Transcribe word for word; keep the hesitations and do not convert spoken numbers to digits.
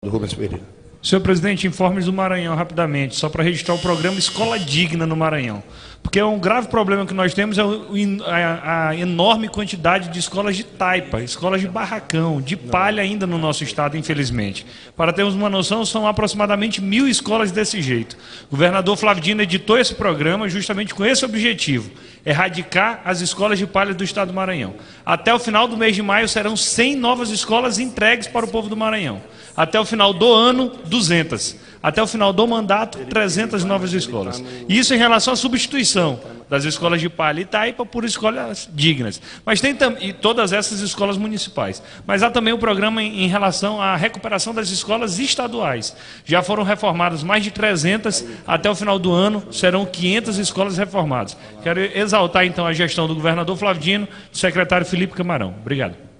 Rubens Pereira. Senhor presidente, informes do Maranhão rapidamente, só para registrar o programa Escola Digna no Maranhão. Porque é um grave problema que nós temos é a, a enorme quantidade de escolas de taipa, escolas de barracão, de palha ainda no nosso estado, infelizmente. Para termos uma noção, são aproximadamente mil escolas desse jeito. O governador Flávio Dino editou esse programa justamente com esse objetivo, erradicar as escolas de palha do estado do Maranhão. Até o final do mês de maio serão cem novas escolas entregues para o povo do Maranhão. Até o final do ano, duzentas. Até o final do mandato, trezentas novas escolas. Isso em relação à substituição das escolas de palha e taipa por escolas dignas. Mas tem e todas essas escolas municipais. Mas há também o programa em, em relação à recuperação das escolas estaduais. Já foram reformadas mais de trezentas, até o final do ano serão quinhentas escolas reformadas. Quero exaltar então a gestão do governador Flávio Dino, do secretário Felipe Camarão. Obrigado.